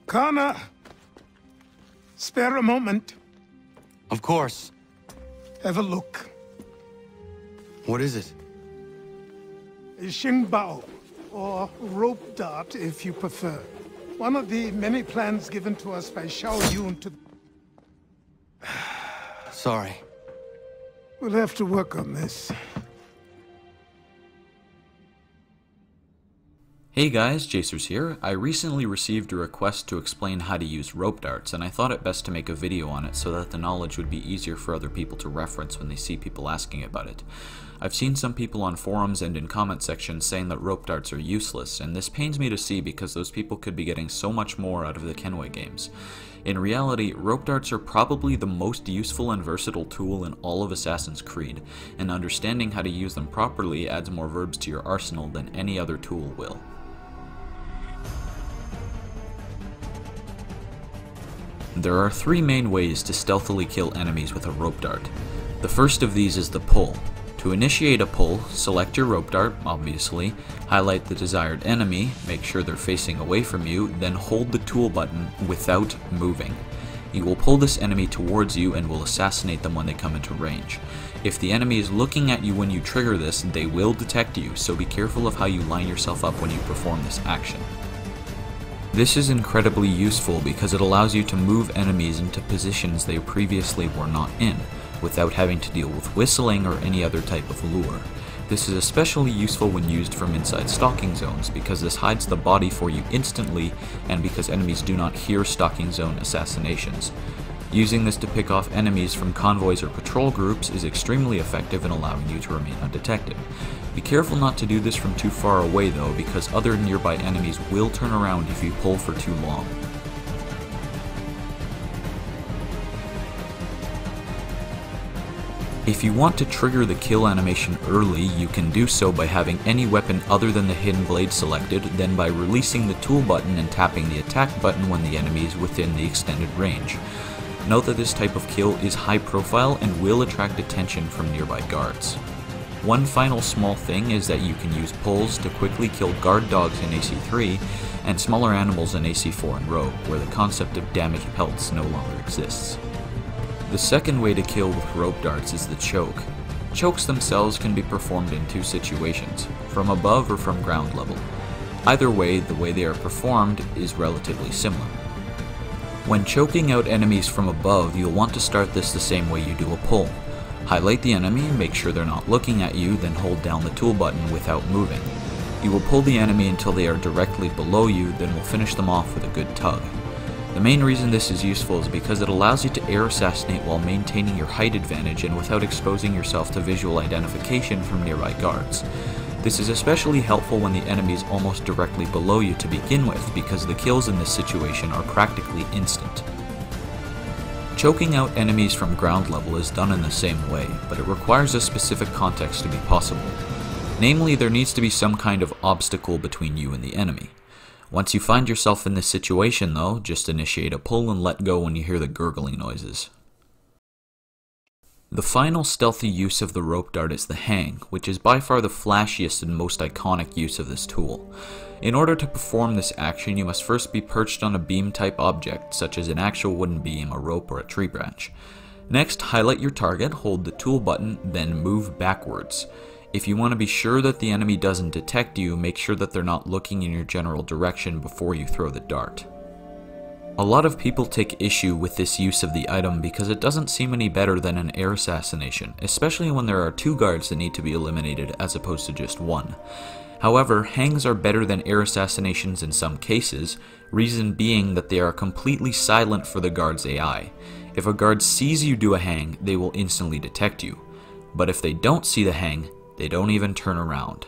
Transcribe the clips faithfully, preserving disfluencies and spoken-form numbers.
Kana, spare a moment. Of course. Have a look. What is it? A Xingbao, or rope dart if you prefer. One of the many plans given to us by Xiao Yun to... Sorry. We'll have to work on this. Hey guys, Jacers here. I recently received a request to explain how to use rope darts, and I thought it best to make a video on it so that the knowledge would be easier for other people to reference when they see people asking about it. I've seen some people on forums and in comment sections saying that rope darts are useless, and this pains me to see because those people could be getting so much more out of the Kenway games. In reality, rope darts are probably the most useful and versatile tool in all of Assassin's Creed, and understanding how to use them properly adds more verbs to your arsenal than any other tool will. There are three main ways to stealthily kill enemies with a rope dart. The first of these is the pull. To initiate a pull, select your rope dart, obviously, highlight the desired enemy, make sure they're facing away from you, then hold the tool button without moving. You will pull this enemy towards you and will assassinate them when they come into range. If the enemy is looking at you when you trigger this, they will detect you, so be careful of how you line yourself up when you perform this action. This is incredibly useful because it allows you to move enemies into positions they previously were not in, without having to deal with whistling or any other type of lure. This is especially useful when used from inside stalking zones because this hides the body for you instantly and because enemies do not hear stalking zone assassinations. Using this to pick off enemies from convoys or patrol groups is extremely effective in allowing you to remain undetected. Be careful not to do this from too far away though, because other nearby enemies will turn around if you pull for too long. If you want to trigger the kill animation early, you can do so by having any weapon other than the hidden blade selected, then by releasing the tool button and tapping the attack button when the enemy is within the extended range. Note that this type of kill is high profile and will attract attention from nearby guards. One final small thing is that you can use pulls to quickly kill guard dogs in A C three and smaller animals in A C four and Rogue, where the concept of damaged pelts no longer exists. The second way to kill with rope darts is the choke. Chokes themselves can be performed in two situations, from above or from ground level. Either way, the way they are performed is relatively similar. When choking out enemies from above, you'll want to start this the same way you do a pull. Highlight the enemy, make sure they're not looking at you, then hold down the tool button without moving. You will pull the enemy until they are directly below you, then will finish them off with a good tug. The main reason this is useful is because it allows you to air assassinate while maintaining your height advantage and without exposing yourself to visual identification from nearby guards. This is especially helpful when the enemy is almost directly below you to begin with, because the kills in this situation are practically instant. Choking out enemies from ground level is done in the same way, but it requires a specific context to be possible. Namely, there needs to be some kind of obstacle between you and the enemy. Once you find yourself in this situation though, just initiate a pull and let go when you hear the gurgling noises. The final stealthy use of the rope dart is the hang, which is by far the flashiest and most iconic use of this tool. In order to perform this action, you must first be perched on a beam type object, such as an actual wooden beam, a rope, or a tree branch. Next, highlight your target, hold the tool button, then move backwards. If you want to be sure that the enemy doesn't detect you, make sure that they're not looking in your general direction before you throw the dart. A lot of people take issue with this use of the item because it doesn't seem any better than an air assassination, especially when there are two guards that need to be eliminated as opposed to just one. However, hangs are better than air assassinations in some cases, reason being that they are completely silent for the guard's A I. If a guard sees you do a hang, they will instantly detect you. But if they don't see the hang, they don't even turn around.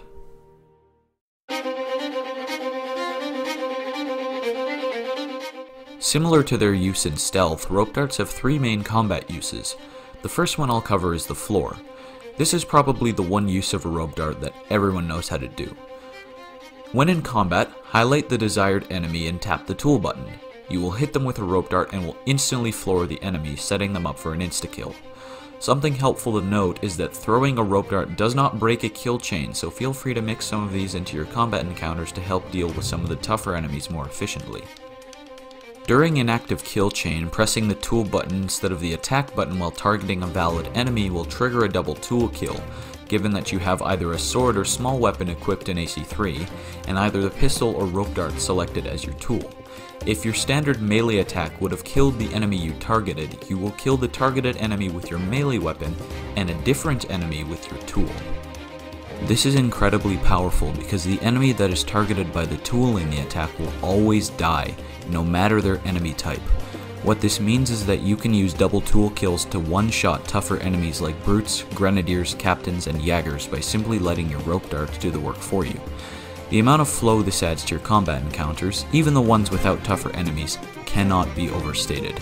Similar to their use in stealth, rope darts have three main combat uses. The first one I'll cover is the floor. This is probably the one use of a rope dart that everyone knows how to do. When in combat, highlight the desired enemy and tap the tool button. You will hit them with a rope dart and will instantly floor the enemy, setting them up for an insta-kill. Something helpful to note is that throwing a rope dart does not break a kill chain, so feel free to mix some of these into your combat encounters to help deal with some of the tougher enemies more efficiently. During an active kill chain, pressing the tool button instead of the attack button while targeting a valid enemy will trigger a double tool kill, given that you have either a sword or small weapon equipped in A C three, and either the pistol or rope dart selected as your tool. If your standard melee attack would have killed the enemy you targeted, you will kill the targeted enemy with your melee weapon and a different enemy with your tool. This is incredibly powerful because the enemy that is targeted by the tool in the attack will always die, no matter their enemy type. What this means is that you can use double tool kills to one-shot tougher enemies like brutes, grenadiers, captains, and jaggers by simply letting your rope darts do the work for you. The amount of flow this adds to your combat encounters, even the ones without tougher enemies, cannot be overstated.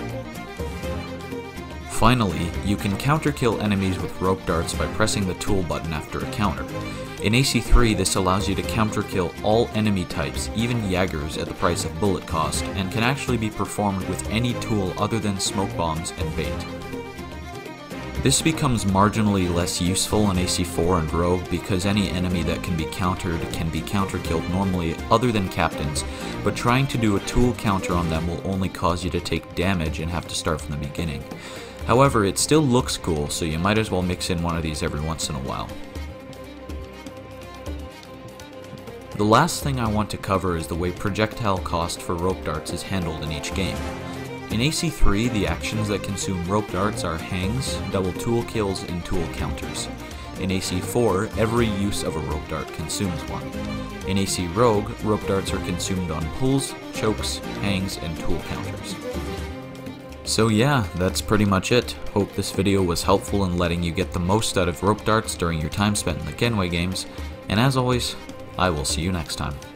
Finally, you can counter-kill enemies with rope darts by pressing the tool button after a counter. In A C three, this allows you to counter-kill all enemy types, even jaggers, at the price of bullet cost, and can actually be performed with any tool other than smoke bombs and bait. This becomes marginally less useful in A C four and Rogue because any enemy that can be countered can be counter-killed normally other than captains, but trying to do a tool counter on them will only cause you to take damage and have to start from the beginning. However, it still looks cool, so you might as well mix in one of these every once in a while. The last thing I want to cover is the way projectile cost for rope darts is handled in each game. In A C three, the actions that consume rope darts are hangs, double tool kills, and tool counters. In A C four, every use of a rope dart consumes one. In A C Rogue, rope darts are consumed on pulls, chokes, hangs, and tool counters. So yeah, that's pretty much it. Hope this video was helpful in letting you get the most out of rope darts during your time spent in the Kenway games, and as always, I will see you next time.